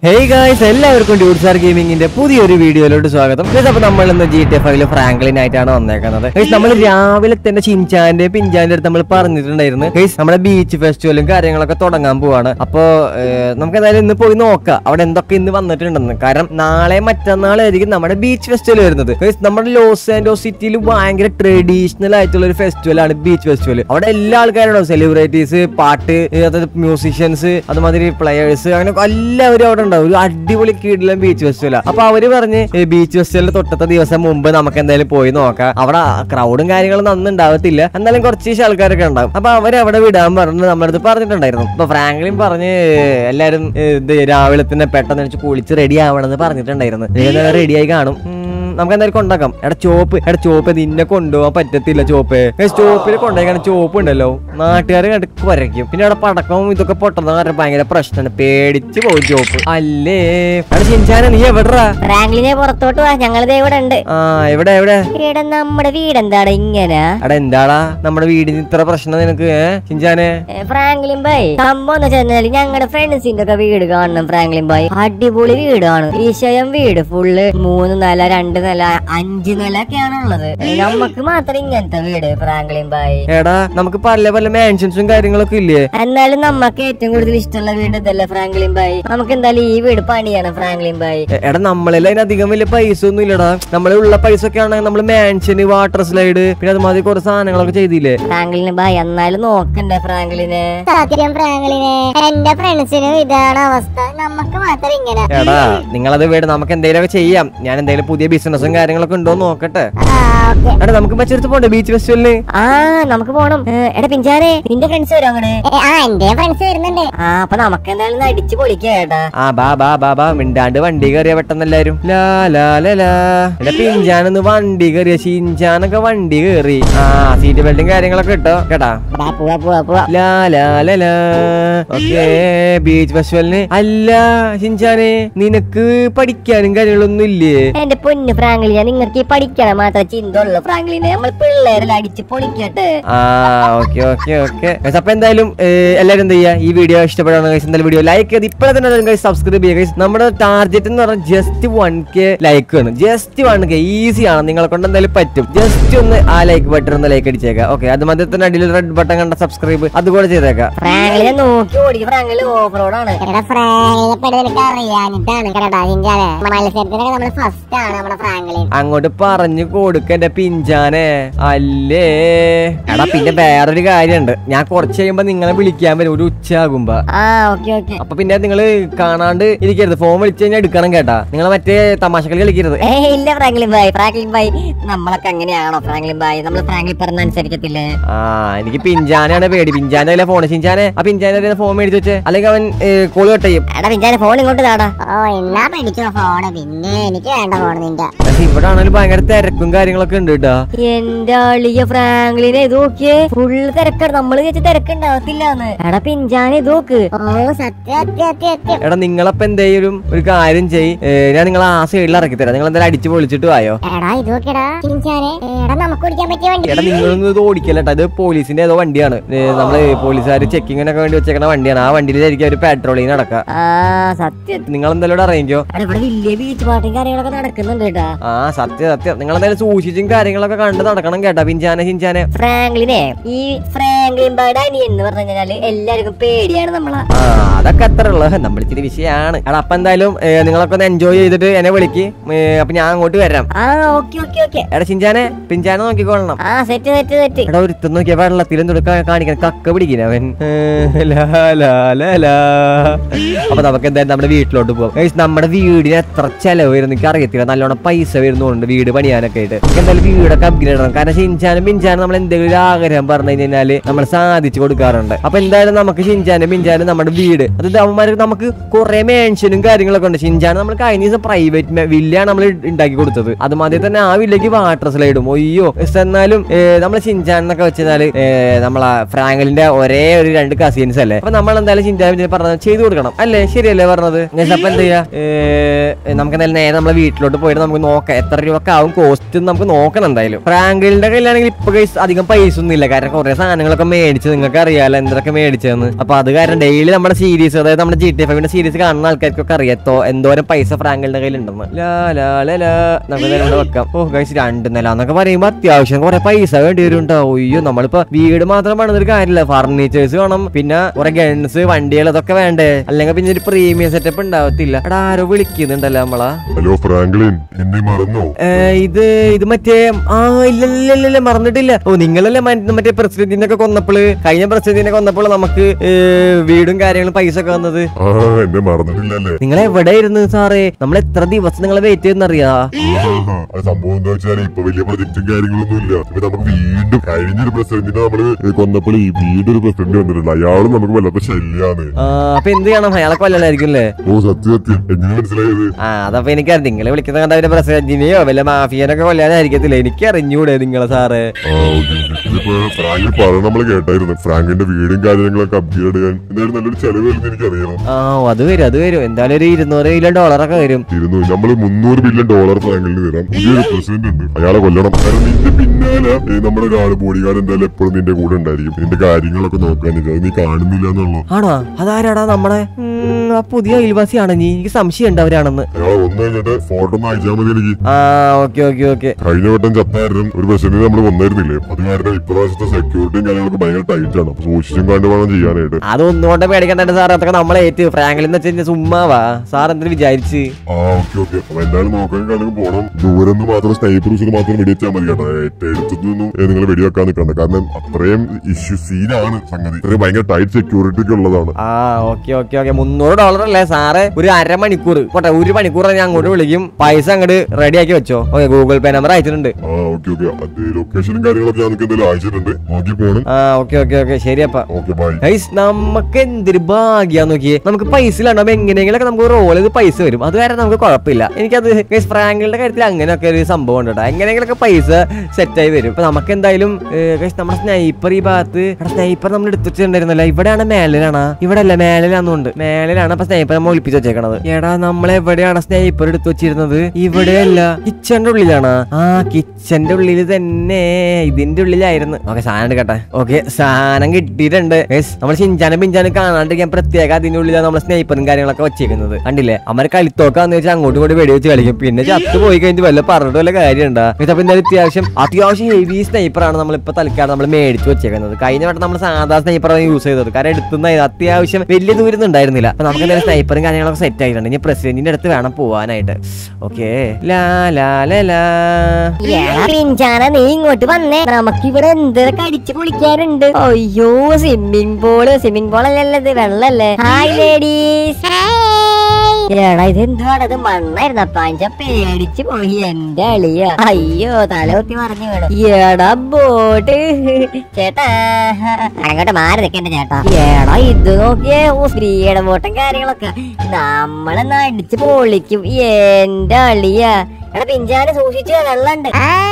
Hey guys, എല്ലാവർക്കും ഡ്യൂഡ്സാർ ഗെയിമിങ്ങിന്റെ പുതിയൊരു വീഡിയോയിലോട്ട് സ്വാഗതം. അപ്പോൾ നമ്മൾ ഇന്ന് GTA 5 ഫ്രാങ്ക്ലിൻ ആയിട്ടാണ് വന്നേക്കുന്നത്. നമ്മൾ രാവിലെ തന്നെ ചിൻചാന്റെ പിഞ്ചാന്റെ അടുത്ത് നമ്മൾ പറഞ്ഞിട്ടുണ്ടായിരുന്നു നമ്മുടെ ബീച്ച് ഫെസ്റ്റിവലും കാര്യങ്ങളൊക്കെ തുടങ്ങാൻ പോവാണ്. അപ്പോൾ നമുക്ക് എന്തായാലും ഇന്ന് പോയി നോക്കാം അവിടെ എന്തൊക്കെ ഇന്ന് വന്നിട്ടുണ്ടെന്ന്. കാരണം നാളെ മറ്റന്നാളായിരിക്കും നമ്മുടെ ബീച്ച് ഫെസ്റ്റിവൽ വരുന്നത്. നമ്മുടെ ലോസ് ആൻഡോസ് സിറ്റിയിൽ ഭയങ്കര ട്രഡീഷണൽ ആയിട്ടുള്ള ഒരു ഫെസ്റ്റിവലാണ് ബീച്ച് ഫെസ്റ്റിവൽ. അവിടെ എല്ലാ ആൾക്കാരും സെലിബ്രിറ്റീസ്, പാട്ട്, അതായത് മ്യൂസിഷ്യൻസ്, അതുമാതിരി പ്ലെയേഴ്സ്, അങ്ങനെ എല്ലാവരും അവിടെ ഉണ്ടാവും. ഒരു അടിപൊളി കീഴിലും ബീച്ച് ഫെസ്റ്റിവൽ. അപ്പൊ അവര് പറഞ്ഞ് ബീച്ച് ഫെസ്റ്റിവലിന്റെ തൊട്ടത്തെ ദിവസം മുമ്പ് നമുക്ക് എന്തായാലും പോയി നോക്കാം. അവിടെ ക്രൗഡും കാര്യങ്ങളും ഒന്നും ഉണ്ടാവത്തില്ല, എന്നാലും കുറച്ച് ആൾക്കാരൊക്കെ ഉണ്ടാവും. അപ്പൊ അവരവിടെ വിടാൻ പറഞ്ഞ് നമ്മുടെ അടുത്ത് പറഞ്ഞിട്ടുണ്ടായിരുന്നു. അപ്പൊ ഫ്രാങ്ക്ലിൻ പറഞ്ഞ് എല്ലാരും രാവിലെ തന്നെ പെട്ടെന്ന് കുളിച്ച് റെഡി ആവണമെന്ന് പറഞ്ഞിട്ടുണ്ടായിരുന്നു. റെഡിയായി കാണും, നമുക്ക് എന്തായാലും കൊണ്ടാക്കാം. ചോപ്പ് നിന്നെ കൊണ്ടുപോകാൻ പറ്റത്തില്ല. ചോപ്പിൽ കൊണ്ടുപോയി ചോപ്പ് ഉണ്ടല്ലോ, നാട്ടുകാർ കണ്ട് കുരയ്ക്കും. പിന്നെ അവിടെ പടക്കവും ഇതൊക്കെ പൊട്ടുന്ന കാരണം ഭയങ്കര പ്രശ്നമാണ്, പേടിച്ച് പോകും ചോപ്പ്. അല്ലേ ചിൻചാന, നീ എവിടാ? ഫ്രാങ്ക്ലിനെ പുറത്തോട്ട് വാ, ഞങ്ങളിത് ഇവിടെ ഉണ്ട്. എവിടെ എവിടെ? നമ്മുടെ വീട് എന്താണ് ഇങ്ങനെ? അവിടെ എന്താടാ നമ്മുടെ വീടിന് ഇത്ര പ്രശ്നം നിനക്ക് ചിൻചാനെ? ഫ്രാങ്ക്ലിൻ ഭായ്, സംഭവം എന്ന് വെച്ചാൽ ഞങ്ങളുടെ ഫ്രണ്ട്സിന്റെ ഒക്കെ വീട് കാണണം. ഫ്രാങ്ക്ലിൻ ഭായ് അടിപൊളി വീടാണ്, ഈശയം വീട് ഫുള്ള് 3 നില 2 നില 5 നില ഒക്കെയാണ് ഉള്ളത്. നമുക്ക് മാത്രം ഇങ്ങനത്തെ വീട് ഫ്രാങ്ക്ലിൻ ഭായ്. എടാ നമുക്ക് പല പല മാൻഷൻസും കാര്യങ്ങളൊക്കെ ഇല്ലേ? എന്നാലും നമുക്ക് ഏറ്റവും കൂടുതൽ ഇഷ്ടമുള്ള വീട് ഇതല്ലേ ഫ്രാങ്ക്ലിൻ ഭായ്. നമുക്ക് എന്തായാലും ഈ വീട് പണിയാണ് ഫ്രാങ്ക്ലിൻ ഭായ്. എടാ നമ്മളെല്ലാം അതിനധികം വലിയ പൈസ ഒന്നും ഇല്ലടാ. നമ്മളുള്ള പൈസ ഒക്കെ ആണെങ്കിൽ നമ്മള് മാൻഷന്, വാട്ടർ സ്ലൈഡ്, പിന്നെ അതുമാതിരി കുറെ സാധനങ്ങളൊക്കെ ചെയ്തില്ലേ ഫ്രാങ്ക്ലിന് ഭായ്? എന്നാലും നോക്കണ്ടേ ഫ്രാങ്ക്ലിന്? സത്യം ഫ്രാങ്ക്ലിനെ, എന്റെ ഫ്രണ്ട്സിനും ഇതാണ് അവസ്ഥ, നമുക്ക് മാത്രം ഇങ്ങനെ. എടാ നിങ്ങളത് വീട് നമുക്ക് എന്തെങ്കിലുമൊക്കെ ചെയ്യാം. ഞാൻ എന്തെങ്കിലും പുതിയ ബിസിനസ്സും കാര്യങ്ങളൊക്കെ ഉണ്ടോ നോക്കട്ടെ. എടാ നമുക്ക് മറ്റൊരു പോണ്ടേ ബീച്ച് ഫെസ്റ്റിവലിന്? നമുക്ക് പോണം. എടാ പിഞ്ചാനെ, നിന്റെ ഫ്രണ്ട്സ് വരും അങ്ങോട്ട്? എന്റെ ഫ്രണ്ട്സ് വരുന്നുണ്ട്. അപ്പൊ നമുക്ക് എന്തായാലും അടിച്ചു പൊളിക്കാ. ബാ മിണ്ടാണ്ട് വണ്ടി കയറിയ പെട്ടെന്ന് എല്ലാരും പിഞ്ചാനൊന്ന് വണ്ടി കയറിയ, ഷിൻചാനൊക്കെ വണ്ടി കയറി. സീറ്റ് ബെൽറ്റും കാര്യങ്ങളൊക്കെ ഇട്ടോ കേട്ടാ. ഓക്കേ ബീച്ച് ഫെസ്റ്റിവലിന്. അല്ല ഷിൻചാനെ, നിനക്ക് പഠിക്കാനും കാര്യങ്ങളൊന്നും ഇല്ലേ? എന്റെ പൊന്നു ഫ്രാങ്ക്ലിനെ, നിങ്ങൾക്ക് ഈ പഠിക്കാൻ മാത്രം ചിന്ത ഉള്ളു ഫ്രാങ്ക്ലിനെ. നമ്മൾ പിള്ളേരെല്ലാം അടിച്ച് പൊളിക്കട്ടെ. ഓക്കെ. അപ്പൊ എന്തായാലും എല്ലാരും എന്താ ചെയ്യാ, ഈ വീഡിയോ ഇഷ്ടപ്പെടാണ് എന്തായാലും വീഡിയോ ലൈക്ക് ചെയ്ത് ഇപ്പോഴെ തന്നെ സബ്സ്ക്രൈബ് ചെയ്യുക. നമ്മുടെ ടാർഗറ്റ് എന്ന് പറഞ്ഞാൽ ജസ്റ്റ് 1K ലൈക്ക് ആണ്. ജസ്റ്റ് 1K ഈസി ആണ്, നിങ്ങളെ കൊണ്ട് എന്തായാലും പറ്റും. ജസ്റ്റ് ഒന്ന് ആ ലൈക്ക് ബട്ടൺ ഒന്ന് ലൈക്ക് അടിച്ചേക്കാം. ഓക്കെ, അത് മധ്യ തന്നെ അടിയിൽ റെഡ് ബട്ടൺ കണ്ട സബ്സ്ക്രൈബ് അതുകൂടെ ചെയ്തേക്കാം. ഫ്രാങ്ക്ലിനെ നോക്കി ഓടിക്കും. ഫ്രാങ്ക്ലിൻ ഓഫ് റോഡ് ആണ്. അങ്ങോട്ട് പറഞ്ഞു കൊടുക്കന്റെ പിഞ്ചാനെ. അല്ലേ എടാ, പിന്നെ വേറൊരു കാര്യമുണ്ട്. ഞാൻ കുറച്ച് കഴിയുമ്പോ നിങ്ങളെ വിളിക്കാൻ വരും ഒരു ഉച്ചയാകുമ്പോ. അപ്പൊ പിന്നെ നിങ്ങള് കാണാണ്ട് ഇരിക്കരുത്. ഫോൺ വിളിച്ചു കഴിഞ്ഞാൽ എടുക്കണം കേട്ടാ. നിങ്ങൾ മറ്റേ തമാശകൾ കളിക്കരുത്. ഇല്ല ഫ്രാങ്ക്ലിൻ ഭായ്, ഫ്രാങ്ക്ലിൻ ഭായ് നമ്മളൊക്കെ അങ്ങനെയാണോ ഫ്രാങ്ക്ലിൻ ഭായ്? നമ്മൾ ഫ്രാങ്ക്ലിൻ പറഞ്ഞ അനുസരിക്കത്തില്ലേ? എനിക്ക് പിഞ്ചാനാണ് പേടി. പിഞ്ചാന്റെ ഫോൺ ചിഞ്ചാനെ, ആ പിഞ്ചാനെ ഫോൺ മേടിച്ചു വെച്ചേ, അല്ലെങ്കിൽ അവൻ കോള് കട്ട് ചെയ്യും. എടാ പിഞ്ചാനെ ഫോൺ ഇങ്ങോട്ട് താടാ. പിന്നെ എനിക്ക് വേണ്ട ഫോൺ നിന്റെ. ഇവിടെ ആണെങ്കിലും ഭയങ്കര തിരക്കും കാര്യങ്ങളൊക്കെ ഉണ്ട് കേട്ടാ. എന്റെ അളിയ ഫ്രാങ്ക്ലിനെ ഇത് നോക്കിയേ, ഫുള്ള് തിരക്കാണ്. നമ്മള് വെച്ച് തിരക്കുണ്ടാവത്തില്ലാന്ന്. എടാ പിഞ്ചാനെ ഇത് നോക്ക്. എടാ നിങ്ങളപ്പ എന്തെങ്കിലും ഒരു കാര്യം ചെയ്യ്, ഞാൻ നിങ്ങളെ ആ സൈഡിൽ ഇറക്കി തരാം. നിങ്ങൾ എന്തായാലും അടിച്ചു പൊളിച്ചിട്ട് വായോ. എടാ നിങ്ങളൊന്നും ഇത് ഓടിക്കല്ലേട്ടാ, ഇത് പോലീസിന്റെ ഏതോ വണ്ടിയാണ്. നമ്മള് പോലീസുകാർ ചെക്കിങ്ങിനൊക്കെ വേണ്ടി വെച്ചേക്കുന്ന വണ്ടിയാണ്. ആ വണ്ടിയിലായിരിക്കും അവര് പെട്രോളിങ് നടക്കാം. സത്യം, നിങ്ങൾ എന്തായാലും അറിയിക്കോ. വലിയ ബീച്ച് പാർട്ടിയും കാര്യങ്ങളൊക്കെ നടക്കുന്നുണ്ട് കേട്ടാ. സത്യം നിങ്ങൾ എന്തായാലും സൂക്ഷിച്ചും കാര്യങ്ങളൊക്കെ കണ്ട് നടക്കണം കേട്ടാ ചിഞ്ചാനെ. ഫ്രാങ്ക്ലിനെ, ഈ ഫ്രാങ്ക്ലിൻ ഭായുടെ അനിയൻ എന്ന് പറഞ്ഞു കഴിഞ്ഞാല് എല്ലാവർക്കും പേടിയാണ് നമ്മളെ. അതൊക്കെ അത്ര ഉള്ളത്, നമ്മൾ ഇച്ചിരി വിഷയമാണ്. എടാ അപ്പൊ എന്തായാലും നിങ്ങളൊക്കെ ഒന്ന് എൻജോയ് ചെയ്തിട്ട് എന്നെ വിളിക്ക്. അപ്പൊ ഞാൻ അങ്ങോട്ട് വരാം. എടാ പിഞ്ചാനെ നോക്കിക്കോളണം. എടാ ഒരുത്തം നോക്കിയാ വെള്ളത്തിലും കാണിക്കാൻ കക്ക പിടിക്കുന്ന അവൻ. അപ്പൊ നമുക്ക് എന്തായാലും നമ്മുടെ വീട്ടിലോട്ട് പോകാം. നമ്മുടെ വീടിന് എത്ര ചെലവ് വരും എനിക്ക് അറിയത്തില്ല. നല്ലോണം പൈസ വരുന്നുണ്ട് വീട് പണിയാനൊക്കെ ആയിട്ട്. എന്തായാലും വീടൊക്കെ അപ്ഗ്രേഡ് ചെയ്യണം. കാരണം ഷിൻചാനും പിഞ്ചാനും നമ്മൾ എന്തെങ്കിലും ഒരു ആഗ്രഹം പറഞ്ഞു കഴിഞ്ഞാല് നമ്മൾ സാധിച്ചു കൊടുക്കാറുണ്ട്. അപ്പൊ എന്തായാലും നമുക്ക് ഷിൻചാനും പിഞ്ചാനും നമ്മുടെ വീട്, അത് അവന്മാർക്ക് നമുക്ക് കുറെ മാൻഷനും കാര്യങ്ങളൊക്കെ ഉണ്ട്. ഷിൻചാൻ നമ്മൾ കഴിഞ്ഞ ദിവസം പ്രൈവറ്റ് വില്ലാണ് നമ്മൾ ഉണ്ടാക്കി കൊടുത്തത്. അതുമാതിരി തന്നെ ആ വില്ലയ്ക്ക് വാട്ടർ സ്ലൈഡും. ഒയ്യോ, എന്നാലും നമ്മളെ ഷിൻചാൻ എന്നൊക്കെ വെച്ചാല് നമ്മളെ ഫ്രാങ്ക്ലിന്റെ ഒരേ ഒരു 2 കസിൻസ് അല്ലേ. അപ്പൊ നമ്മൾ എന്തായാലും ഷിൻചാൻ പറഞ്ഞത് ചെയ്തു കൊടുക്കണം അല്ലേ? ശരിയല്ലേ പറഞ്ഞത്? അപ്പൊ എന്ത് ചെയ്യാ, നമുക്ക് എന്തായാലും നേരെ നമ്മളെ വീട്ടിലോട്ട് പോയിട്ട് നമുക്ക് നോക്കാം എത്ര രൂപ ആവും കോസ്റ്റ് നമുക്ക് നോക്കണം. എന്തായാലും ഫ്രാങ്ക്ലിന്റെ കയ്യിലാണെങ്കിൽ ഇപ്പൊ അധികം പൈസ ഒന്നും ഇല്ല, കാരണം കുറെ സാധനങ്ങളൊക്കെ ഒക്കെ മേടിച്ചത്. നിങ്ങൾക്ക് അറിയാലോ എന്തൊക്കെ മേടിച്ചതെന്ന്. അപ്പൊ അത് കാരണം ഡെയിലി നമ്മുടെ സീരീസ്, അതായത് നമ്മുടെ GTA 5 സീരീസ് കാണുന്ന ആൾക്കാർക്കൊക്കെ അറിയാത്തോ എന്തോരം പൈസ ഫ്രാങ്കലിന്റെ കയ്യിലുണ്ടെന്ന്. നമുക്ക് വെക്കാം. ഓ ഗൈസ് 2 നില എന്നൊക്കെ പറയുമ്പോ അത്യാവശ്യം കുറെ പൈസ വേണ്ടി വരും ഉണ്ടാവും. അയ്യോ നമ്മളിപ്പോ വീട് മാത്രം പണിതൊരു കാര്യമില്ല, ഫർണിച്ചേഴ്സ് വേണം, പിന്നെ കുറെ ഗൺസ്, വണ്ടികൾ, അതൊക്കെ വേണ്ടേ? അല്ലെങ്കിൽ പിന്നെ ഒരു പ്രീമിയം സെറ്റപ്പ് ഉണ്ടാവത്തില്ല. എടാ ആരോ വിളിക്കുന്നുണ്ടല്ലോ നമ്മളാ. ഹലോ ഫ്രാങ്ക്ലിൻ, എന്നെ മറന്നോ? ഇത് മറ്റേ ഇല്ല മറന്നിട്ടില്ല. ഓ നിങ്ങളല്ലേ മറ്റേ പ്രസിഡന്റിനെ ഒക്കെ കൊന്നപ്പോള്, കഴിഞ്ഞ പ്രസിഡന്റിനെ കൊന്നപ്പോൾ നമുക്ക് വീടും കാര്യങ്ങളും പൈസ ഒക്കെ വന്നത്. എന്നെ മറന്നിട്ടില്ലല്ലേ? നിങ്ങൾ എവിടെയായിരുന്നു സാറേ? നമ്മൾ എത്ര ദിവസം നിങ്ങളെ വെയിറ്റ് ചെയ്യുന്നറിയാ? സംഭവം എന്താ വെച്ചാൽ ഇപ്പൊ വലിയ പ്രൊജക്റ്റും കാര്യങ്ങളൊന്നും ഇല്ല. ഇപ്പൊ നമുക്ക് വീണ്ടും കഴിഞ്ഞൊരു പ്രസിഡന്റിനെ നമ്മള് കൊന്നപ്പോൾ ഈ വീടൊരു പ്രസിഡന്റ് വന്നിട്ടുണ്ട്. അയാളും നമുക്ക് വല്ലാത്ത ശല്യാണ്. അപ്പൊ എന്ത് ചെയ്യണം? അയാളെ കൊല്ലലായിരിക്കും അല്ലേ? ഓ സത്യം, എങ്ങനെ മനസ്സിലായത്? അതപ്പൊ എനിക്കറിയാം. നിങ്ങളെ വിളിക്കുന്ന കണ്ട അവന്റെ പ്രസിഡന്റിനെയോ വല്ല മാഫിയനൊക്കെ കൊല്ലാനായിരിക്കത്തില്ല. എനിക്ക് അറിഞ്ഞൂടെ നിങ്ങളെ സാറ്? ഇതിപ്പോ ഫ്രാങ്കിൽ പറഞ്ഞ നമ്മള് കേട്ടായിരുന്നു. ഫ്രാങ്കിന്റെ വീടും കാര്യങ്ങളൊക്കെ അപ്ഗ്രേഡ് ചെയ്യാൻ എന്തായാലും നല്ലൊരു ചെലവ് വരുന്ന എനിക്കറിയണം. അത് വരും എന്തായാലും ഒരു $200 ബില്യൺ വരും. നമ്മള് $300 ബില്യൺ ഫ്രാങ്കിലിന് തരാം. പുതിയൊരു പ്രസിഡന്റ് ഉണ്ട്, അയാളെ കൊല്ലണം. കാരണം നിന്റെ പിന്നാലെ നമ്മുടെ ഒരാള് ബോഡിഗാർഡ് എന്തായാലും എപ്പോഴും നിന്റെ കൂടെ ഉണ്ടായിരിക്കും. നിന്റെ കാര്യങ്ങളൊക്കെ നോക്കാനില്ല, അത് നീ കാണുന്നില്ല എന്നുള്ളൂ. ആണോ? അതാരാടാ? നമ്മളെ പുതിയ അയൽവാസിയാണ്. എനിക്ക് സംശയം ഉണ്ട് അവരാണെന്ന്. അയാളെ ഒന്ന് കഴിഞ്ഞിട്ട് ഫോട്ടോ ഒന്ന് അയച്ചാൽ മതി എനിക്ക്. ഓക്കെ. കഴിഞ്ഞ വട്ടം ചത്തായിരുന്നു ഒരു പ്രസിഡന്റ് നമ്മൾ വന്നായിരുന്നില്ലേ? അത് കാരണം ഇപ്രാവശ്യത്തെ സെക്യൂരിറ്റിയും കാര്യങ്ങളൊക്കെ ഭയങ്കര ടൈറ്റ് ആണ്. സൂക്ഷിച്ചും കണ്ടു വേണം ചെയ്യാനായിട്ട്. അതൊന്നുകൊണ്ട് പേടിക്കണ്ട സാർ, അതൊക്കെ നമ്മളെ ഏറ്റു. ഫ്രാങ്കിൽ എന്ന് വെച്ചാൽ സുമ്മാവാ. സാർ എന്തിനു വിചാരിച്ച്? ഓക്കെ. അപ്പൊ എന്തായാലും നോക്കാൻ കാര്യങ്ങൾ പോകണം. ദൂരം നിന്ന് മാത്രം സ്നൈപ്പർ വെച്ചിട്ട് മാത്രം വെടിവെച്ചാൽ മതി കേട്ടോ. ഏറ്റെടുത്തൊന്നും നിങ്ങൾ വെടിവെക്കാൻ നിൽക്കണ്ട. കാരണം അത്രയും ഇഷ്യൂ സീനാണ് സംഗതി. ഇത്രയും ഭയങ്കര ടൈറ്റ് സെക്യൂരിറ്റി ഒക്കെ ഉള്ളതാണ്. ഓക്കെ. $300 അല്ലേ സാറ്? ഒരു അരമണിക്കൂർ പോട്ടെ, 1 മണിക്കൂർ ഞാൻ അങ്ങോട്ട് വിളിക്കും. പൈസ അങ്ങോട്ട് റെഡി ആക്കി വെച്ചോ. ഓക്കെ, ഗൂഗിൾ പേ നമ്പർ അയച്ചിട്ടുണ്ട്. ഓക്കെ. അത് ലൊക്കേഷനും കാര്യങ്ങളൊക്കെ ഞാൻ എന്തായാലും അയച്ചിട്ടുണ്ട്. നോക്കി പോകണം. ഓക്കെ ശരി. അപ്പൊ ബൈ. നമുക്ക് എന്തൊരു ഭാഗ്യാന്ന് നോക്കിയേ. നമുക്ക് പൈസ ഇല്ലാണ്ടാവുമ്പോ എങ്ങനെയെങ്കിലൊക്കെ നമുക്ക് റോൾ ചെയ്ത് പൈസ വരും. അത് കാരണം നമുക്ക് കുഴപ്പമില്ല. എനിക്കത് ഫ്രാങ്കിളുടെ കാര്യത്തിൽ അങ്ങനെയൊക്കെ ഒരു സംഭവം ഉണ്ട് കേട്ടോ. എങ്ങനെയെങ്കിലൊക്കെ പൈസ സെറ്റായി വരും. ഇപ്പൊ നമുക്ക് എന്തായാലും നമ്മുടെ സ്നൈപ്പർ ഈ ഭാഗത്ത്, സ്നൈപ്പർ നമ്മൾ എടുത്തു വെച്ചിട്ടുണ്ടായിരുന്നല്ലോ. ഇവിടെയാണ് മേലിലാണ്? ഇവിടെ അല്ല, മേലിലാന്നുണ്ട്. മേലിലാണ് അപ്പൊ സ്നൈപ്പർ നമ്മൾ ഒളിപ്പിച്ച് വെച്ചേക്കണത്. എടാ നമ്മളെവിടെയാണ് സ്നൈപ്പർ എടുത്തു വെച്ചിരുന്നത്? ഇവിടെയല്ല, കിച്ചന്റെ ഉള്ളിലാണ്. കിച്ചന്റെ ഉള്ളിൽ തന്നെ, ഇതിന്റെ ഉള്ളിലായിരുന്നു. ഓക്കെ, സാധനം എടുക്കട്ടെ. ഓക്കെ, സാധനം കിട്ടിയിട്ടുണ്ട്. നമ്മൾ ചിഞ്ചാനും പിഞ്ചാനും കാണാണ്ടിരിക്കാൻ പ്രത്യേക അതിന്റെ ഉള്ളിലാണ് നമ്മൾ സ്നൈപ്പറും കാര്യങ്ങളൊക്കെ വെച്ചേക്കുന്നത്. കണ്ടില്ലേ? അമ്മ കളിത്തോക്കാന്ന് വെച്ചാൽ അങ്ങോട്ടും ഇങ്ങോട്ട് വെടിവെച്ച് കളിക്കും. പിന്നെ ചത്തു പോയി കഴിഞ്ഞ് വല്ല പറഞ്ഞിട്ട് വല്ല കാര്യം ഉണ്ടാ? അപ്പൊ എന്തായാലും അത്യാവശ്യം ഹെവി സ്നൈപ്പറാണ് നമ്മളിപ്പോ തൽക്കാലം നമ്മൾ മേടിച്ച് വെച്ചേക്കുന്നത്. കഴിഞ്ഞ വട്ടം നമ്മൾ സാധാ സ്നൈപ്പറാണ് യൂസ് ചെയ്തത്. കാരണം എടുത്തുന്ന അത്യാവശ്യം വലിയ ദൂരം ഉണ്ടായിരുന്നില്ല. അപ്പൊ നമുക്ക് എന്തായാലും സ്നൈപ്പറും കാര്യങ്ങളൊക്കെ സെറ്റ് ആയിട്ടുണ്ട്. ഇനി പ്രസിഡന്റിന്റെ അടുത്ത് വേണം പോവാനായിട്ട്. ഓക്കെ, നീ ഇങ്ങോട്ട് വന്നേ. നമുക്ക് ഇവിടെ എന്തൊക്കെ അടിച്ചു പൊളിക്കാനുണ്ട്. അയ്യോ, സ്വിമ്മിംഗ് പൂൾ അല്ലത്, വെള്ളല്ലേ. Hi ladies. എടാ ഇതെന്തുവാണത്? മണ്ണായിരുന്നു. പാഞ്ച പേടിച്ചു പോയി എന്റെ അളിയ. അയ്യോ, തലകുത്തി മറിഞ്ഞു വീണു. എടാ ബോട്ട് ചേട്ടാ, അങ്ങോട്ട് മാറി നിൽക്കണ്ട ചേട്ടാ. എടാ ഇത് നോക്കിയേ, സ്ത്രീയുടെ ബോട്ടും കാര്യങ്ങളൊക്കെ നമ്മളെന്നാ അടിച്ചു പൊളിക്കും എന്റെ അളിയ. എടാ പിഞ്ചാന് സൂക്ഷിച്ചു, വെള്ളണ്ട്.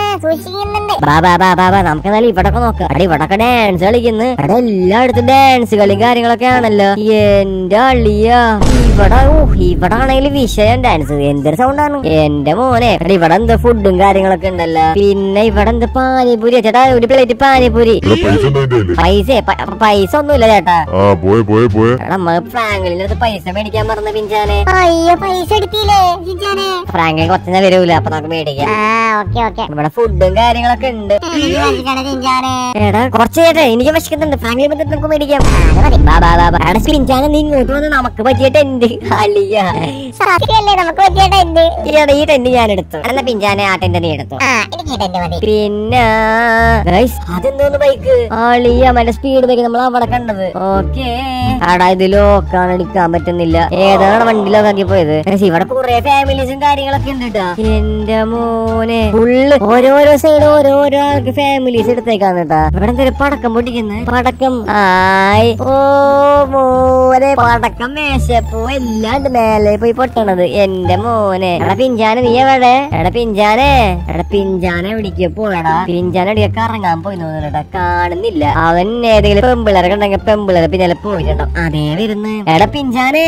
നമുക്ക് എന്നാലും ഇവിടൊക്കെ നോക്കാം. അവിടെ ഇവിടൊക്കെ ഡാൻസ് കളിക്കുന്നു. അവിടെ എല്ലായിടത്തും ഡാൻസ് കളിയും കാര്യങ്ങളൊക്കെ ആണല്ലോ എന്റെ അളിയ. ഇവിടെ ആണെങ്കിൽ വിഷയം ഡാൻസ്. എന്തൊരു സൗണ്ടാണ് എന്റെ മോനെ. ഇവിടെ എന്താ ഫുഡും കാര്യങ്ങളൊക്കെ ഉണ്ടല്ലോ. പിന്നെ ഇവിടെ എന്താ പാനിപൂരി ചേട്ടാ, ഒരു പ്ലേറ്റ് പാനിപൂരി. പൈസ ഒന്നുമില്ല ചേട്ടാ. നമ്മൾ ഫ്രാങ്കലിനടുത്ത് പൈസ മേടിക്കാൻ പറഞ്ഞ പിഞ്ചാനെ. ഫ്രാങ്കലിന് കുറച്ചു വരൂല, അപ്പൊ നമുക്ക് മേടിക്കാം. ഇവിടെ ഫുഡും കാര്യങ്ങളൊക്കെ ഉണ്ട്. എടാ കുറച്ച് ചേട്ടാ, എനിക്ക് വിശക്കുന്നുണ്ട്. ഫ്രാങ്കലിൻ നമുക്ക് മേടിക്കാം. പിഞ്ചാനെ നീ ഇങ്ങോട്ട് വന്ന് നമുക്ക് പറ്റിയ ടെന്റ് അളിയ. ഈ ടെന്റ് ഞാൻ എടുത്തു. എന്നാ പിഞ്ചാനെ ആ ടെന്റ് നീ എടുത്തു. പിന്നെ അതെന്തോന്ന് ബൈക്ക് ആളിയ, മറ്റേ സ്പീഡ് ബൈക്ക് നമ്മൾ അവിടെ കണ്ടത്. ഓക്കെ, ആടാ ഇത് ലോക്കാണ്, എടുക്കാൻ പറ്റുന്നില്ല. ഏതാണ് വണ്ടി ലോക്കാക്കി പോയത്? ഇവിടെ കുറെ ഫാമിലീസും കാര്യങ്ങളൊക്കെ ഉണ്ട് കേട്ടാ. എന്റെ മോനെ, ഫുള്ള് ഓരോരോ സൈഡ് ഓരോരോ ആൾക്ക് ഫാമിലീസ് എടുത്തേക്കാന്ന് കേട്ടാ. ഇവിടെ എന്തൊരു പടക്കം പൊട്ടിക്കുന്നു. പടക്കം ഓ മോനെ, പടക്കം മേശപ്പോ എല്ലാണ്ട് മേലെ പോയി പൊട്ടണത് എന്റെ മോനെ. എടാ പിഞ്ചാനെ നീ എവിടെ? എടാ പിഞ്ചാനെ എവിടേക്ക് പോയടാ? പിഞ്ചാനെ എവിടേക്ക് ഇറങ്ങാൻ പോയി തോന്നുന്നുണ്ടാ, കാണുന്നില്ല. അവൻ ഏതെങ്കിലും പെമ്പിളരൊക്കെ ഉണ്ടെങ്കിൽ പെമ്പിളരെ പിന്നെ പോയിട്ടുണ്ടോ? അതേ വരുന്നു. എടാ പിഞ്ചാനെ.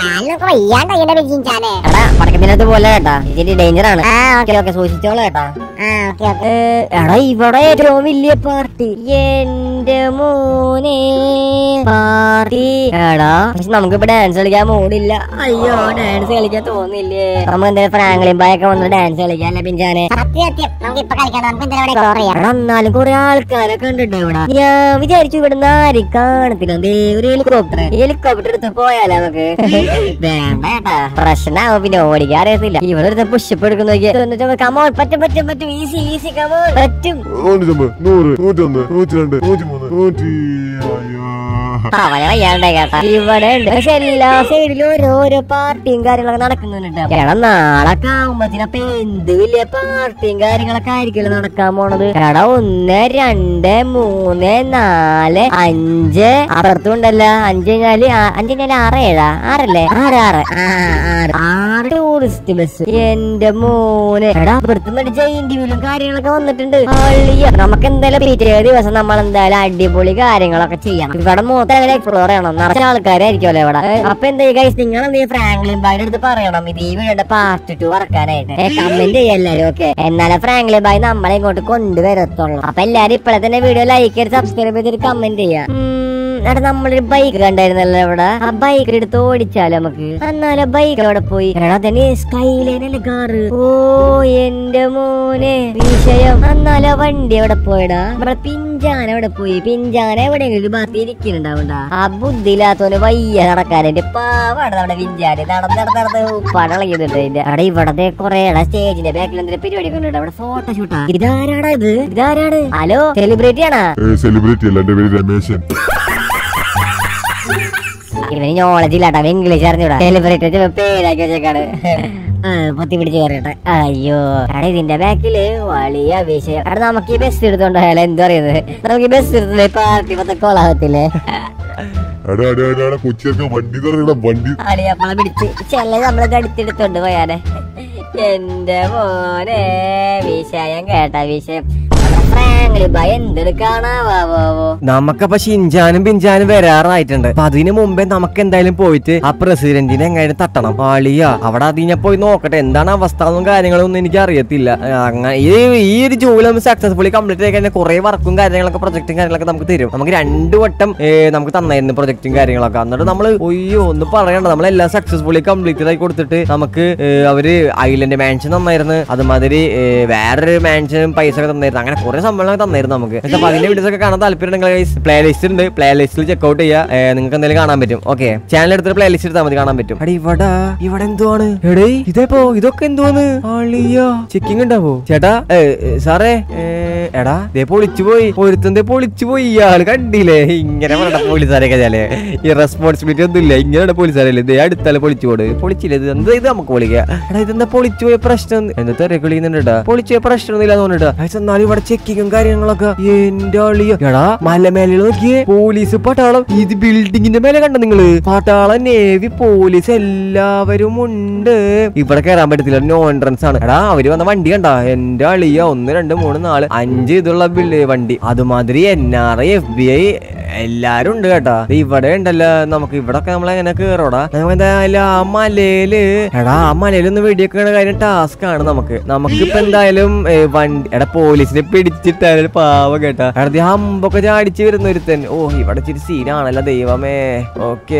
എടാ പടക്കത്തിനകത്ത് പോലെ കേട്ടാ, ഇതിന്റെ ഡേഞ്ചർ ആണ്. സൂക്ഷിച്ചോളൂ കേട്ടാ. Okay okay. എടാ ഇവിടെ ഏറ്റവും വലിയ പാർട്ടി എന്റെ മോനെ പാർട്ടി. എടാ പക്ഷെ നമുക്കിപ്പോ ഡാൻസ് കളിക്കാൻ മൂടില്ല. അയ്യോ ഡാൻസ് കളിക്കാൻ തോന്നില്ലേ? നമുക്ക് എന്തായാലും ഫ്രാങ്ക്ലിൻ ബായ് ഒക്കെ വന്ന് ഡാൻസ് കളിക്കാൻ അല്ലെ പിഞ്ചാനെ? സത്യം നമുക്ക് ഇപ്പൊ കളിക്കാം. നമുക്ക് എന്തിനാ ഇവിടെ score ചെയ്യാം? എടാ എന്നാലും കുറെ ആൾക്കാരെ കണ്ടിട്ട് ഇവിടെ. ഞാൻ വിചാരിച്ചു ഇവിടെ ആരും കാണത്തില്ല. ഒരു ഹെലികോപ്റ്റർ എടുത്ത് പോയാലോ നമുക്ക്? വേണ്ട ഏട്ടാ, പ്രശ്നമാവും. പിന്നെ ഓടിക്കാൻ അറിയത്തില്ല. ഇവിടെ ഒരു പുഷപ്പ് എടുക്കുന്ന കമോൺ. പറ്റും പറ്റും പറ്റും. Easy easy come on. പറ്റും. 100, 101, 102, 103, 100. അവനെ വയ്യാണ്ടേ കേട്ടാ. ഇവിടെ ഉണ്ട് പക്ഷെ എല്ലാ സൈഡിലും ഓരോരോ പാർട്ടിയും കാര്യങ്ങളൊക്കെ നടക്കുന്നുണ്ട്. എടാ നാളെ ആവുമ്പത്തിനപ്പൊ എന്ത് വലിയ പാർട്ടിയും കാര്യങ്ങളൊക്കെ ആയിരിക്കും നടക്കാൻ പോണത്. എടാ 1, 2, 3, 4, 5 അപ്പുറത്തുണ്ടല്ലോ. 5 കഴിഞ്ഞാല് 6, 7, 6 6 ടൂറിസ്റ്റ് ബസ്. എന്റെ മോനെ എടാ അപ്പുറത്ത് മറ്റേ ജയിന്റ് വീലും കാര്യങ്ങളൊക്കെ വന്നിട്ടുണ്ട്. നമുക്ക് എന്തായാലും പിറ്റേ ദിവസം നമ്മൾ എന്തായാലും അടിപൊളി കാര്യങ്ങളൊക്കെ ചെയ്യണം. ഇവിടെ മൊത്തം എക്സ്പ്ലോർ ചെയ്യണം. നിറച്ച ആൾക്കാരായിരിക്കുമല്ലോ ഇവിടെ. അപ്പൊ എന്താ ഗൈസ്, നിങ്ങൾ എന്തെങ്കിലും ഫ്രാങ്ക്ലിൻ ബായിന്റെ അടുത്ത് പറയണം ഇത് ഈ വീടിന്റെ പാർട്ട് 2 ഇറക്കാനായിട്ട്. കമന്റ് ചെയ്യാം എല്ലാരും. ഓക്കെ, എന്നാലും ഫ്രാങ്ക്ലിൻ ബായ് നമ്മളെ ഇങ്ങോട്ട് കൊണ്ടുവരത്തുള്ളൂ. അപ്പൊ എല്ലാരും ഇപ്പോഴെ തന്നെ വീഡിയോ ലൈക്ക് ചെയ്ത് സബ്സ്ക്രൈബ് ചെയ്തിട്ട് കമന്റ് ചെയ്യാം. എടാ നമ്മളൊരു ബൈക്ക് കണ്ടായിരുന്നല്ലോ ഇവിടെ. ആ ബൈക്ക് എടുത്ത് ഓടിച്ചാലോ നമുക്ക്? എന്നാലും ബൈക്ക് അവിടെ പോയി. എടാ തന്നെ സ്കൈലൈനല്ലേ കാറ്. ഓ എന്റെ മോനെ വിഷയം. എന്നാലും വണ്ടി എവിടെ പോയടാ? നമ്മുടെ പിഞ്ചാന എവിടെ പോയി? പിഞ്ചാന എവിടെയെങ്കിലും ഭാഗത്ത് ഇരിക്കുന്നുണ്ടാവണ്ട. ആ ബുദ്ധിയില്ലാത്തവന് വയ്യ നടക്കാനുണ്ട്. പാവാണ് നമ്മുടെ പിഞ്ചാന്. നടന്ന് പടളയുന്നുണ്ട് അതിന്റെ. അവിടെ ഇവിടത്തെ കൊറേ സ്റ്റേജിന്റെ ബാക്കിൽ എന്തെങ്കിലും പരിപാടി കൊണ്ടുണ്ട്. അവിടെ ഫോട്ടോ ഷൂട്ടാ. ഇതാരാടാ ഇത്? ഇതാരാണ്? ഹലോ, സെലിബ്രിറ്റി ആണാ? സെലിബ്രിറ്റി അല്ല, എന്റെ പേര് രമേശൻ. ഇവന് നോളജ് ഇല്ലാട്ടാ, ഇംഗ്ലീഷ് അറിഞ്ഞൂടാ. സെലിബ്രിറ്റി പേരാക്കി വെച്ചേക്കാണ്. പൊത്തി പിടിച്ച് കയറിട്ടെ. അയ്യോ എടാ ഇതിന്റെ ബാക്കില് വലിയ വിഷയം. എടാ നമുക്ക് ഈ ബസ് എടുത്തോണ്ടായാലും എന്താ പറയുന്നത്? നമുക്ക് ഈ ബസ് എടുത്തേ പാർട്ടി മൊത്തം കൊളാകത്തില്ലേ? അടിയപ്പളെ പിടിച്ച് ചെല്ല നമ്മളൊക്കെ അടുത്തെടുത്തോണ്ട് പോയാനെ. എന്റെ മോനെ വിഷയം കേട്ടാ വിഷയം. നമുക്കപ്പൊ ഷിൻജാനും പിഞ്ചാനും വരാറായിട്ടുണ്ട്. അപ്പൊ അതിന് മുമ്പേ നമുക്ക് എന്തായാലും പോയിട്ട് ആ പ്രസിഡന്റിനെ എങ്ങനെ തട്ടണം. ആളിയ അവിടെ അതിനെ പോയി നോക്കട്ടെ എന്താണ് അവസ്ഥ എന്നും കാര്യങ്ങളൊന്നും എനിക്ക് അറിയത്തില്ല. അങ്ങനെ ഈ ഒരു ജോലി നമ്മൾ സക്സസ്ഫുള്ളി കംപ്ലീറ്റ് ആയി കഴിഞ്ഞാൽ കുറെ വർക്കും കാര്യങ്ങളൊക്കെ പ്രൊജക്റ്റും കാര്യങ്ങളൊക്കെ നമുക്ക് തരും. നമുക്ക് 2 വട്ടം നമുക്ക് തന്നായിരുന്നു പ്രൊജക്റ്റും കാര്യങ്ങളൊക്കെ. എന്നിട്ട് നമ്മള് ഒന്നും പറയണ്ട, നമ്മളെല്ലാം സക്സസ്ഫുള്ളി കംപ്ലീറ്റ് ആയി കൊടുത്തിട്ട് നമുക്ക് അവര് ഐലൻഡ് മാൻഷൻ തന്നായിരുന്നു. അതുമാതിരി വേറൊരു മാൻഷനും പൈസ ഒക്കെ തന്നായിരുന്നു. അങ്ങനെ കുറെ സംഭവങ്ങളൊക്കെ തന്നായിരുന്നു നമുക്ക്. പക്ഷെ അപ്പൊ അതിന്റെ വീഡിയോസ് ഒക്കെ കാണാൻ താല്പര്യം പ്ലേ ലിസ്റ്റ് ഉണ്ട്. പ്ലേ ലിസ്റ്റിൽ ചെക്ക്ഔട്ട് ചെയ്യാ, നിങ്ങൾക്ക് എന്തെങ്കിലും കാണാൻ പറ്റും. ഓക്കെ, ചാനൽ എടുത്തിട്ട് പ്ലേ ലിസ്റ്റ് എടുത്താൽ മതി, കാണാൻ പറ്റും. എടാ ഇവിടെ എന്തുവാണ്? എടേ ഇതൊക്കെ എന്തുവാണ്? ആളിയാ ചെക്കിങ് ഉണ്ടാവോ ചേട്ടാ? സാറേ എടാ ദേ പൊളിച്ചു പോയി, ഒരുത്തന്തേ പൊളിച്ചു പോയി. ഇയാള് കണ്ടില്ലേ? ഇങ്ങനെ പറയണ്ട പോലീസുകാരൊക്കെ ചാലേ, ഈ റെസ്പോൺസിബിലിറ്റി ഒന്നും ഇല്ല. ഇങ്ങനെ പോലീസുകാരല്ലേ ദേ അടുത്താല് പൊളിച്ചു പോട്. പൊളിച്ചില്ല ഇത് എന്താ? ഇത് നമുക്ക് പൊളിക്കാം. എടാ ഇതെന്താ പൊളിച്ചു പോയ പ്രശ്നം? എന്താ തെരക്കളിയുന്നുണ്ടാ? പൊളിച്ചു പോയ പ്രശ്നമൊന്നും ഇല്ല തോന്നിട്ടാ. എന്നാലും ഇവിടെ ചെക്കിങ്ങും കാര്യങ്ങളൊക്കെ. എന്റെ ആളിയോ എടാ മലമേലെ നോക്കിയേ, പോലീസ് പട്ടാളം. ഇത് ബിൽഡിങ്ങിന്റെ മേലെ കണ്ട നിങ്ങള്? പട്ടാളം, നേവി, പോലീസ് എല്ലാവരും ഉണ്ട്. ഇവിടെ കയറാൻ പറ്റത്തില്ല, നോ എൻട്രൻസ് ആണ്. എടാ അവര് വന്ന വണ്ടി കണ്ടാ? എന്റെ ആളിയ 1, 2, 3, 4, 5 ഇതുള്ള വണ്ടി. അതുമാതിരി NRI, FBI എല്ലാരും ഉണ്ട് കേട്ടാ. ഇവിടെ ഉണ്ടല്ലോ. നമുക്ക് ഇവിടെ ഒക്കെ നമ്മളെങ്ങനെ കേറോടാ? നമുക്ക് എന്തായാലും ആ മലയില് ആ മലയിലൊന്ന് വെടിയൊക്കെ കാര്യം ടാസ്ക് ആണ് നമുക്ക്. നമുക്കിപ്പോ എന്തായാലും വണ്ടി പോലീസിനെ പിടിച്ചിട്ടാലും പാവം കേട്ടാ. അടുത്ത ഹമ്പൊക്കെ ചാടിച്ച് വരുന്ന ഒരുത്തൻ. ഓ ഇവിടെ ഇച്ചിരി സീനാണല്ലോ ദൈവമേ. ഓക്കെ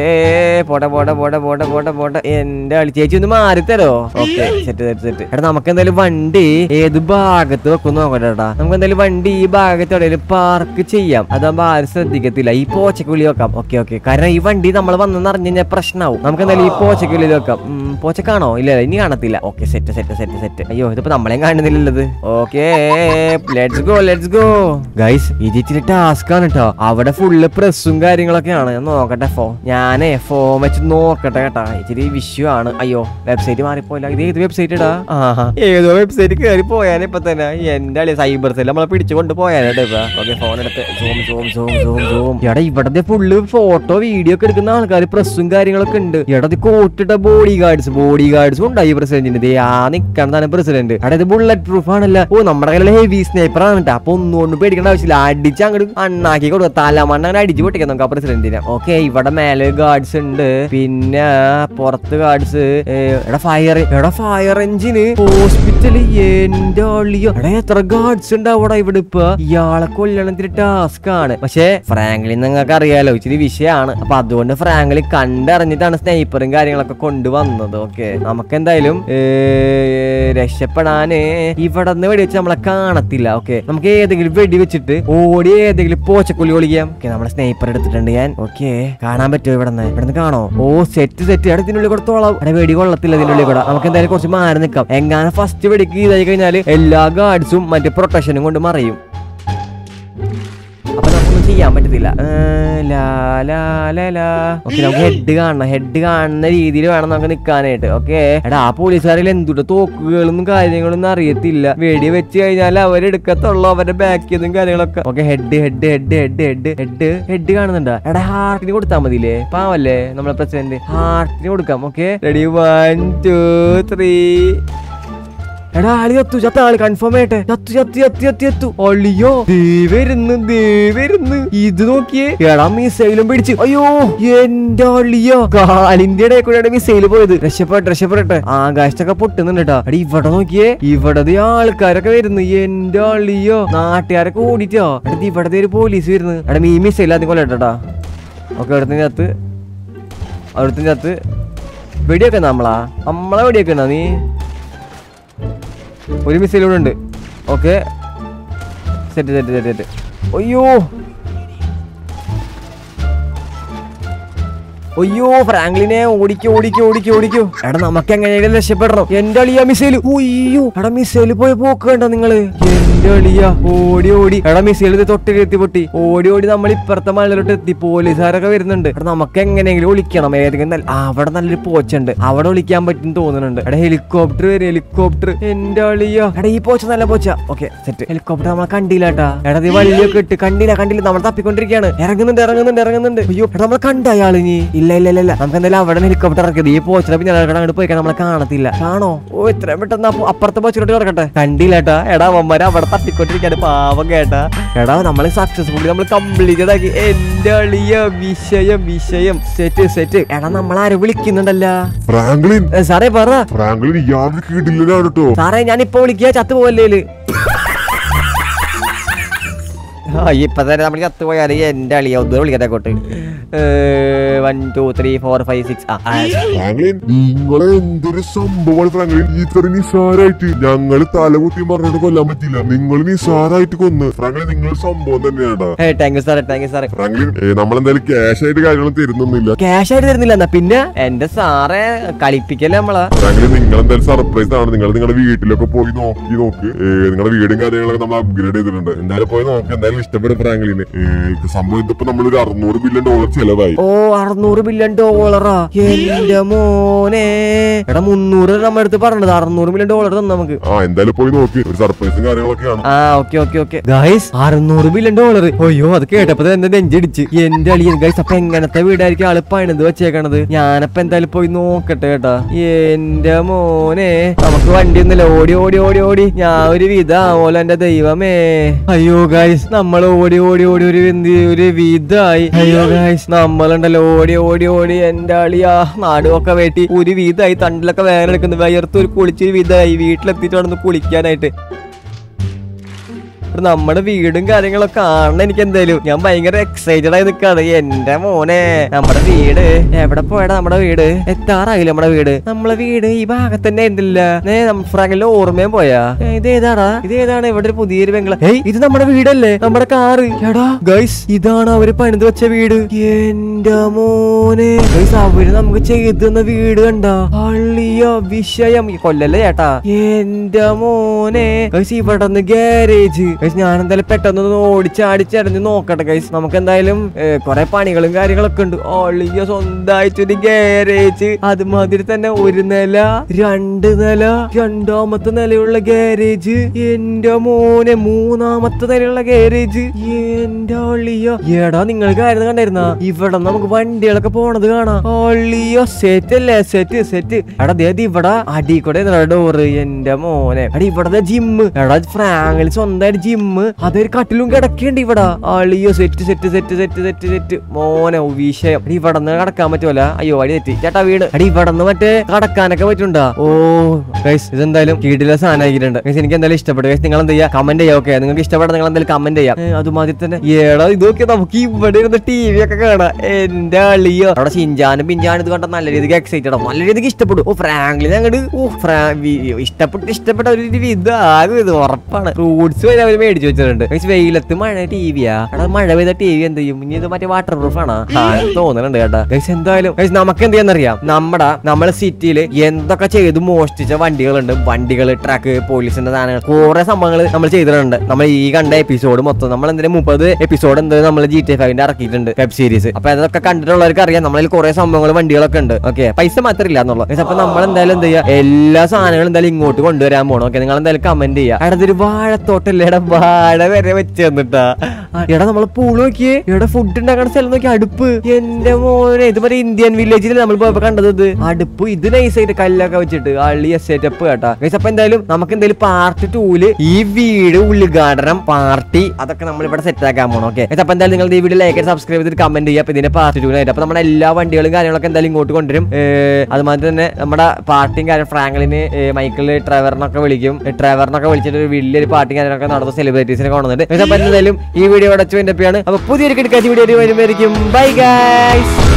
പോട്ടെ. എന്റെ ആളി ചേച്ചി ഒന്ന് മാറിത്തരോ? Okay set. എടാ നമുക്ക് എന്തായാലും വണ്ടി ഏത് ഭാഗത്ത് വെക്കും നോക്കട്ടെ. നമുക്ക് എന്തായാലും വണ്ടി ഈ ഭാഗത്ത് എവിടെയും പാർക്ക് ചെയ്യാം. അതാകുമ്പോ ആരും ശ്രദ്ധിക്കത്തില്ല. ഈ പോച്ചക്കുള്ളി വെക്കാം. ഓക്കെ കാരണം ഈ വണ്ടി നമ്മൾ വന്നെന്ന് അറിഞ്ഞു കഴിഞ്ഞാൽ പ്രശ്നമാവും. നമുക്ക് എന്തായാലും ഈ പോച്ചക്കുള്ളിൽ വെക്കാം. പോച്ചക്കാണോ? ഇല്ല ഇനി കാണത്തില്ല. Okay set. അയ്യോ ഇതിപ്പോ നമ്മളെയും കാണുന്നില്ലത്. Okay let's go guys. ഇത് ഇച്ചിരി ടാസ്ക് ആണ് കേട്ടോ. അവിടെ ഫുള്ള് പ്രസ്സും കാര്യങ്ങളൊക്കെയാണ്. ഞാൻ നോക്കട്ടെ ഞാനേ ഫോം വെച്ച് നോക്കട്ടെ കേട്ടാ. ഇച്ചിരി വിഷു ആണ്. അയ്യോ വെബ്സൈറ്റ് മാറിപ്പോയില്ല. ഇത് ഏത് വെബ്സൈറ്റ് ഇടാ? ഏതോ വെബ്സൈറ്റ് കയറി പോയാനെ ഇപ്പൊ തന്നെ. എന്റെ അളിയ സൈബർ സെൽ നമ്മളെ പിടിച്ചുകൊണ്ട് പോയാനേട്ടാ ഇപ്പൊ. ഓക്കെ ഫോൺ എടുത്ത് സൂം. എടാ ഇവിടെ ഫുള്ള് ഫോട്ടോ വീഡിയോ ഒക്കെ എടുക്കുന്ന ആൾക്കാർ, പ്രസ്സും കാര്യങ്ങളൊക്കെ ഉണ്ട്. എടാ ഇത് കോട്ടിട്ട ബോഡി ഗാർഡ്സും ഉണ്ടായി പ്രസിഡന്റിന്റെ. ആ നിൽക്കണം പ്രസിഡന്റ്. എടാ ഇത് ബുള്ളറ്റ് പ്രൂഫ് ആണല്ലോ. ഓ നമ്മുടെ കയ്യിലുള്ള ഹെവി സ്നൈപ്പർ ആണ് ആണ് കേട്ടോ. അപ്പൊ ഒന്നുകൊണ്ട് പേടിക്കേണ്ട ആവശ്യമില്ല, അടിച്ച് അങ്ങോട്ട് അണ്ണാക്കി കൊടുക്കുക, തലമണ്ണ അങ്ങനെ അടിച്ച് പൊട്ടിക്കാം നമുക്ക് ആ പ്രസിഡന്റിനെ. ഓക്കെ, ഇവിടെ മേലെ ഗാർഡ്സ് ഉണ്ട്, പിന്നെ പുറത്ത് ഗാർഡ്സ്. ഫയർ എഞ്ചിന്, ഹോസ്പിറ്റല്, എന്റെ അള്ളിയോ എടാ എത്ര ഗാർഡ്സ് ഉണ്ട് അവിടെ. ഇവിടെ ഇപ്പൊ ഇയാളെ കൊല്ലണത്തിന് ടാസ്ക് ആണ്. പക്ഷെ ഫ്രാങ്ക്ലിൻ നിങ്ങൾക്ക് അറിയാലോ ഇച്ചിരി വിഷയമാണ്. അപ്പൊ അതുകൊണ്ട് ഫ്രാങ്ക്ലിൻ കണ്ടറിഞ്ഞിട്ടാണ് സ്നൈപ്പറും കാര്യങ്ങളൊക്കെ കൊണ്ടുവന്നത്. ഓക്കെ, നമുക്ക് എന്തായാലും രക്ഷപ്പെടാന് ഇവിടെ നിന്ന് വെടിവെച്ച് നമ്മളെ കാണത്തില്ല. ഓക്കെ, നമുക്ക് ഏതെങ്കിലും വെടി വെച്ചിട്ട് ഓടി ഏതെങ്കിലും പോച്ചക്കൊല്ലി ഒളിക്കാം. ഓക്കെ, നമ്മളെ സ്നൈപ്പർ എടുത്തിട്ടുണ്ട് ഞാൻ. ഓക്കെ, കാണാൻ പറ്റുമോ ഇവിടുന്ന് കാണോ? ഓ സെറ്റ് അവിടെ ഇതിനുള്ളിൽ കൊടുത്തോളാം. അവിടെ വെടി കൊള്ളത്തില്ല ഇതിനുള്ളിൽ കൂടെ. നമുക്ക് എന്തായാലും കുറച്ച് മാറി നിൽക്കാം. എങ്ങനെ ഫസ്റ്റ് വെടിക്ക് ഇതായി കഴിഞ്ഞാൽ എല്ലാ ഗാർഡ്സും മറ്റേ പ്രൊട്ടക്ഷനും കൊണ്ട് മറയും. അപ്പൊ നമുക്കൊന്നും ചെയ്യാൻ പറ്റത്തില്ല. ഓക്കെ, നമുക്ക് ഹെഡ് കാണണം. ഹെഡ് കാണുന്ന രീതിയിൽ വേണം നമുക്ക് നിൽക്കാനായിട്ട്. ഓക്കെ, എടാ ആ പോലീസുകാരിൽ എന്തുട്ട് തോക്കുകളൊന്നും കാര്യങ്ങളൊന്നും അറിയത്തില്ല. വെടി വെച്ച് കഴിഞ്ഞാൽ അവരെടുക്കത്തുള്ളൂ അവരുടെ ബാക്കിയതും കാര്യങ്ങളൊക്കെ. ഓക്കെ, ഹെഡ് കാണുന്നുണ്ടോ? എടാ ഹാർട്ടിന് കൊടുത്താൽ മതിയില്ലേ? പാവല്ലേ നമ്മളെ പ്രസിഡന്റ്, ഹാർട്ടിന് കൊടുക്കാം. Okay, ready 1 2 3. എടാ ആളി ചത്ത ആള് കൺഫേം ആയിട്ടെ. ചത്തു ഒളിയോ വരുന്നു. ഇത് നോക്കിയേ, എടാ മിസൈലും പിടിച്ച്. അയ്യോ എന്റെ ഒളിയോ, കാലിന്റെ ഇടയിൽ കൂടെയാണ് മിസൈൽ പോയത്. രക്ഷപ്പെട്ടെ. ആകാശത്തൊക്കെ പൊട്ടുന്നുണ്ട് കേട്ടോ. എടാ ഇവിടെ നോക്കിയേ, ഇവിടെ ആൾക്കാരൊക്കെ വരുന്നു. എന്റെ ഒളിയോ, നാട്ടുകാരൊക്കെ ഓടിച്ചോ. എടാ ഇവിടെ ഒരു പോലീസ് വരുന്നു. എടാ ഈ മിസൈൽ ആദ്യം കൊല്ലട്ടാ. ഓക്കെ, അവിടുത്തെ ചത്ത് വെടിയൊക്കെ നമ്മളെ വെടിയൊക്കെ നീ. ഒരു മിസൈൽ കൂടെ ഉണ്ട്. Okay, set. അയ്യോ ഫ്രാങ്ക്ലിനെ ഓടിക്കോ. എടാ നമുക്ക് എങ്ങനെയെങ്കിലും രക്ഷപ്പെടണം. എന്റെ അളിയ മിസൈല്. അയ്യോ എടാ മിസൈല് പോയി പോക്ക് കണ്ടോ നിങ്ങള്? എന്റെ അളിയ ഓടി. എടാ മിസൈൽ തൊട്ടിലെത്തി പൊട്ടി. ഓടി നമ്മൾ ഇപ്പുറത്തെ മലയിലോട്ട് എത്തി. പോലീസുകാരൊക്കെ വരുന്നുണ്ട്. എടാ നമുക്ക് എങ്ങനെയെങ്കിലും ഒളിക്കണം. ഏതെങ്കിലും അവിടെ നല്ലൊരു പോച്ചുണ്ട്, അവിടെ ഒളിക്കാൻ പറ്റും തോന്നുന്നുണ്ട്. എടാ ഹെലികോപ്റ്റർ വരും. എന്റെ അളിയ എടാ ഈ പോച്ച നല്ല പോച്ച. Okay set. ഹെലികോപ്റ്റർ നമ്മളെ കണ്ടില്ല കേട്ടാ. എടാ ഈ വള്ളിയൊക്കെ ഇട്ട് കണ്ടില്ല. നമ്മൾ തപ്പിക്കൊണ്ടിരിക്കുകയാണ്. ഇറങ്ങുന്നുണ്ട്. അയ്യോ എടാ നമ്മളെ കണ്ട അയാളിനി. ഇല്ല നമുക്ക് എന്തായാലും അവിടെ ഹെലികോപ്റ്റർ ഇറക്കിയത്. ഈ പോച്ചിനെ പിന്നെ അങ്ങോട്ട് പോയിക്കാൻ നമ്മളെ കാണത്തില്ല. കാണോ? ഓ ഇത്രയും പെട്ടെന്ന് അപ്പുറത്തെ പോച്ചിലോട്ട് കിടക്കട്ടെ. കണ്ടില്ല കേട്ടാ. എടാ അവന്മാര് അവിടെ തപ്പിക്കൊണ്ടിരിക്കാണ്. പാവം കേട്ടാ. എടാ നമ്മള് സക്സസ്ഫുള്ളി നമ്മൾ കംപ്ലീറ്റ് ആക്കി. എന്റെ അളിയ വിഷയം സെറ്റ്. എടാ നമ്മളാരും വിളിക്കുന്നുണ്ടല്ലോ. ഫ്രാങ്ക്ലിൻ സാറേ പറ. ഫ്രാങ്ക്ലിൻ ഇയാളുടെ കീഴിലാണ് കേട്ടോ. സാറേ ഞാനിപ്പോ വിളിക്കുക, ചത്തു പോവല്ലേ? ഇപ്പൊ തന്നെ നമ്മൾ ചത്തുപോയാൽ എന്റെ അളിയ ഒന്ന് വിളിക്കട്ടെ അങ്ങോട്ട്. 1 2 3 4 5 6. ഫ്രാങ്ക്ലിൻ നിങ്ങളെ എന്തൊരു സംഭവമാണ് ഫ്രാങ്ക്ലിൻ. ഇത്ര നിസാരായിട്ട് ഞങ്ങള് തലകുത്തി പറഞ്ഞിട്ട് കൊല്ലാൻ പറ്റില്ല. നിങ്ങൾ നിസാരായിട്ട് കൊന്ന്. ഫ്രാങ്ക്ലിൻ നിങ്ങൾ സംഭവം തന്നെയാടാ. താങ്ക് യു സാറേ. ഫ്രാങ്ക്ലിൻ നമ്മളെന്തായാലും ക്യാഷ് ആയിട്ട് കാര്യങ്ങളും തരുന്നൊന്നുമില്ല. ക്യാഷ് ആയിട്ട് തരുന്നില്ല. എന്നാ പിന്നെ എന്റെ സാറെ കളിപ്പിക്കല്ലേ നമ്മളാ. ഫ്രാങ്ക്ലിൻ നിങ്ങൾ എന്തായാലും സർപ്രൈസ് ആണ്. നിങ്ങളുടെ വീട്ടിലൊക്കെ പോയി നോക്ക്. നിങ്ങളുടെ വീടും കാര്യങ്ങളൊക്കെ നമ്മൾ അപ്ഗ്രേഡ് ചെയ്തിട്ടുണ്ട്. എന്തായാലും പോയി നോക്ക്. എന്തായാലും ഇഷ്ടപ്പെടും ഫ്രാങ്ക്ലിന്. സംഭവം ഇതിപ്പോ നമ്മളൊരു $600 ബില്യൺ ചെലവായി. ഓ $600 ബില്യൺ. എന്റെ മോനെ. എടാ 300 നമ്മുടെ അടുത്ത് പറഞ്ഞത്. $600 ബില്യൺ തന്നെ നമുക്ക്. എന്തായാലും പോയി നോക്കി. ഒരു സർപ്രൈസും കാര്യങ്ങളൊക്കെയാണ്. Okay guys, $600 billion. അയ്യോ അത് കേട്ടപ്പോ തന്നെ നെഞ്ചടിച്ച്. എന്റെ അളിയൻ ഗൈസ്. അപ്പൊ എങ്ങനത്തെ വീടായിരിക്കും ആള് പണിത് വെച്ചേക്കണത്? ഞാനപ്പോ എന്തായാലും പോയി നോക്കട്ടെ കേട്ടാ. എന്റെ മോനെ, നമുക്ക് വണ്ടി ഒന്നുമില്ല. ഓടി ഞാൻ ഒരു വിധാവോല. എന്റെ ദൈവമേ. അയ്യോ ഗൈസ്, നമ്മൾ ഓടി ഒരു വിധായി. അയ്യോ ഗൈസ്, നമ്മളുണ്ടല്ലോ ഓടി എന്റെ അളിയാ നാടുമൊക്കെ വേട്ടി ഒരു വിധായി. തണ്ടിലൊക്കെ വേദന എടുക്കുന്നു. വയർത്ത് ഒരു കുളിച്ചൊരു വിധായി. വീട്ടിലെത്തിയിട്ട് വേണം കുളിക്കാനായിട്ട്. നമ്മുടെ വീടും കാര്യങ്ങളൊക്കെ കാണണം എനിക്ക്. എന്തായാലും ഞാൻ ഭയങ്കര എക്സൈറ്റഡ് ആയി നിൽക്കാണ്. എന്റെ മോനെ, നമ്മുടെ വീട് എവിടെ പോയടാ? നമ്മുടെ വീട് എത്താറായില്ല. നമ്മുടെ വീട് ഈ ഭാഗത്ത് തന്നെ ആയിരുന്നില്ല. ഫ്രാങ്കിലെ ഓർമ്മയും പോയാ? ഇതേതാണ്? ഇവിടെ ഒരു പുതിയൊരു ബംഗ്ലാ. ഇത് നമ്മുടെ വീടല്ലേ? നമ്മുടെ കാറ്. എടാ ഗൈസ്, ഇതാണ് അവര് പണിത് വെച്ച വീട്. എന്റെ മോനെ ഗൈസ്, അവര് നമുക്ക് ചെയ്തു തന്ന വീട് കണ്ട. അള്ളിയ വിഷയം. കൊല്ലല്ലേ ചേട്ടാ? എന്റെ മോനെ ഗൈസ്, ഇവിടെ നിന്ന് ഗാരേജ്. ഞാൻ എന്തായാലും പെട്ടെന്ന് ഓടിച്ചടിച്ചടഞ്ഞ് നോക്കട്ടെ ഗൈസ്. നമുക്ക് എന്തായാലും കുറെ പണികളും കാര്യങ്ങളൊക്കെ ഉണ്ട്. ഓളിയ സ്വന്തമായിട്ടൊരു ഗാരേജ്. അതുമാതിരി തന്നെ 1 നില 2 നില, 2ാമത്തെ നിലയുള്ള ഗാരേജ്. എന്റെ മോനെ 3ാമത്തെ നിലയുള്ള ഗാരേജ്. എന്റെ ഒളിയ. എടാ നിങ്ങൾ കാര്യം കണ്ടായിരുന്ന? ഇവിടെ നമുക്ക് വണ്ടികളൊക്കെ പോണത് കാണാം. ഒളിയ സെറ്റ് അല്ലേ? സെറ്റ്. എടാ ഇവിടെ അടി കൂടെ ഡോറ്. എന്റെ മോനെ. എടാ ഇവിടെ ജിമ്മ്. എടാ ഫ്രാങ്കിൽ സ്വന്തമായിട്ട് ജിം ജിമ്മ്, അതൊരു കട്ടിലും കിടക്കേണ്ട ഇവിടെ. അളിയോ സെറ്റ് മോനെ വിഷയം. അടി ഇവിടെ നിന്ന് കടക്കാൻ പറ്റുമല്ല. അയ്യോ അടി തെറ്റി ചേട്ടാ വീട്. അടി ഇവിടെ നിന്ന് മറ്റേ കടക്കാനൊക്കെ പറ്റുണ്ടാ. ഓ ഗൈസ് ഇതെന്തായാലും കീടിലെ സാധനമാക്കിയിട്ടുണ്ട്. ഗൈസ് എനിക്ക് എന്തായാലും ഇഷ്ടപ്പെട്ടു. ഗൈസ് നിങ്ങൾ എന്ത് ചെയ്യാം, കമന്റ് ചെയ്യാം. ഓക്കെ നിങ്ങൾക്ക് ഇഷ്ടപ്പെട്ട നിങ്ങൾ എന്തായാലും കമന്റ് ചെയ്യാം. അതുമാതിരി തന്നെ ഏടാ ഇതൊക്കെ നമുക്ക് ഇവിടെ ഇരുന്ന് TV ഒക്കെ കാണാം. എന്റെ അളിയോ അവിടെ ഷിൻചാനും പിഞ്ചാനും ഇത് കണ്ട നല്ല രീതിക്ക് എക്സൈറ്റഡ്, നല്ല രീതിക്ക് ഇഷ്ടപ്പെട്ടു. ഓ ഫ്രാങ്ക്ലിൻ അങ്ങോട്ട് ഇഷ്ടപ്പെട്ട ഒരു ഇതാകും. ഇത് ഉറപ്പാണ്. ഫ്രൂട്ട്സ് വരെ അവർ മേടിച്ചു വെച്ചിട്ടുണ്ട്. വെയിലത്ത് മഴ TVയാ. അവിടെ മഴ പെയ്ത TV എന്ത് ചെയ്യും? ഇനി ഇത് മറ്റേ വാട്ടർ പ്രൂഫ് ആണോ തോന്നുന്നുണ്ട് കേട്ടാ. ഗൈസ് എന്തായാലും നമുക്ക് എന്ത് ചെയ്യാന്നറിയാം, നമ്മുടെ സിറ്റിയിൽ എന്തൊക്കെ ചെയ്ത് മോഷ്ടിച്ച വണ്ടികളുണ്ട്, വണ്ടികൾ, ട്രക്ക്, പോലീസിന്റെ സാധനങ്ങൾ, കുറെ സംഭവങ്ങൾ നമ്മൾ ചെയ്തിട്ടുണ്ട്. നമ്മൾ ഈ കണ്ട എപ്പിസോഡ് മൊത്തം നമ്മൾ എന്തിനും 30 എപ്പിസോഡ് നമ്മൾ GTA 5 ഇറക്കിയിട്ടുണ്ട് വെബ് സീരീസ്. അപ്പൊ അതൊക്കെ കണ്ടിട്ടുള്ളവർക്ക് അറിയാം നമ്മളിൽ കുറെ സംഭവങ്ങൾ, വണ്ടികളൊക്കെ ഉണ്ട്. ഓക്കെ പൈസ മാത്രമില്ല എന്നുള്ളത്. അപ്പൊ നമ്മൾ എന്തായാലും എന്ത് ചെയ്യുക, എല്ലാ സാധനങ്ങളും എന്തായാലും ഇങ്ങോട്ട് കൊണ്ടുവരാൻ പോകണം. ഓക്കെ നിങ്ങൾ എന്തായാലും കമന്റ് ചെയ്യുക. അടുത്തൊരു വാഴത്തോട്ടല്ലേ, എടാ വാഴ വരെ വെച്ച് തന്നിട്ടാ. എടാ നമ്മള് പൂള് നോക്കിയേ, ഇവിടെ ഫുഡ് ഉണ്ടാക്കുന്ന സ്ഥലം നോക്കി, അടുപ്പ്. എന്റെ മോനെ ഇത് മറ്റേ ഇന്ത്യൻ വില്ലേജിൽ നമ്മൾ പോയപ്പോ കണ്ടത് ഇത് അടുപ്പ്. ഇത് നൈസായിട്ട് കല്ലൊക്കെ വെച്ചിട്ട് അള്ളിയ സെറ്റപ്പ് കേട്ടാ. അപ്പൊ എന്തായാലും നമുക്ക് എന്തായാലും പാർട്ട് 2 ഈ വീട് ഉദ്ഘാടനം പാർട്ടി അതൊക്കെ നമ്മൾ ഇവിടെ സെറ്റ് ആക്കാൻ പോകണം. ഓക്കെ അപ്പൊ എന്തായാലും നിങ്ങൾ ഈ വീഡിയോ ലൈക്ക് സബ്സ്ക്രൈബ് ചെയ്തിട്ട് കമന്റ് ചെയ്യുക. അപ്പൊ ഇതിന്റെ പാർട്ട് 2 ആയിട്ട് അപ്പൊ നമ്മുടെ എല്ലാ വണ്ടികളും കാര്യങ്ങളൊക്കെ എന്തായാലും ഇങ്ങോട്ട് കൊണ്ടുവരും. അതുമാതിരി തന്നെ നമ്മുടെ പാർട്ടിയും കാര്യം ഫ്രാങ്ക്ലിന്, മൈക്കിള്, ട്രെവറിനൊക്കെ വിളിച്ചിട്ട് ഒരു വലിയൊരു പാർട്ടിയും കാര്യങ്ങളൊക്കെ നടന്ന സെലിബ്രിറ്റീസിനെ കൊണ്ടുവന്നിട്ട്. അപ്പൊ എന്തായാലും ഈ വീഡിയോ അടച്ചു എന്റെ ആണ്. അപ്പൊ പുതിയൊരു കിടക്കാച്ച വീഡിയോ വരുമ്പോഴേക്കും ബൈ ഗൈസ്.